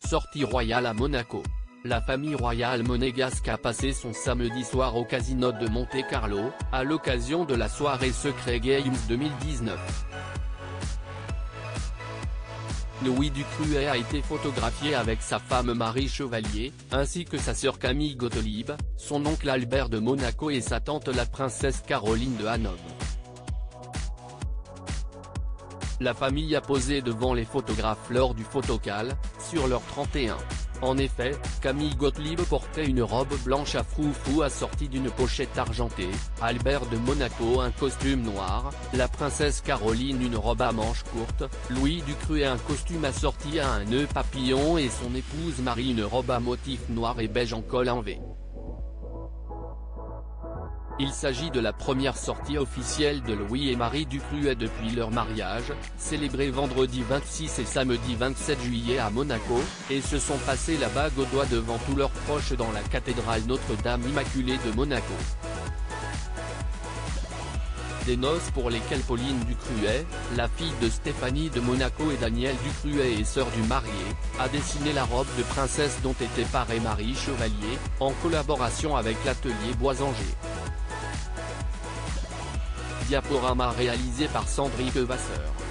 Sortie royale à Monaco. La famille royale monégasque a passé son samedi soir au casino de Monte-Carlo, à l'occasion de la soirée Secret Games 2019. Louis Ducruet a été photographié avec sa femme Marie Chevalier, ainsi que sa sœur Camille Gottlieb, son oncle Albert de Monaco et sa tante la princesse Caroline de Hanovre. La famille a posé devant les photographes lors du photocall, sur leur 31. En effet, Camille Gottlieb portait une robe blanche à froufrou assortie d'une pochette argentée, Albert de Monaco un costume noir, la princesse Caroline une robe à manches courtes, Louis Ducruet un costume assorti à un nœud papillon et son épouse Marie une robe à motifs noir et beige en col en V. Il s'agit de la première sortie officielle de Louis et Marie Ducruet depuis leur mariage, célébré vendredi 26 et samedi 27 juillet à Monaco, et se sont passés la bague au doigt devant tous leurs proches dans la cathédrale Notre-Dame Immaculée de Monaco. Des noces pour lesquelles Pauline Ducruet, la fille de Stéphanie de Monaco et Daniel Ducruet et sœur du marié, a dessiné la robe de princesse dont était parée Marie Chevalier, en collaboration avec l'atelier Boisanger. Diaporama réalisé par Sandrine Vasseur.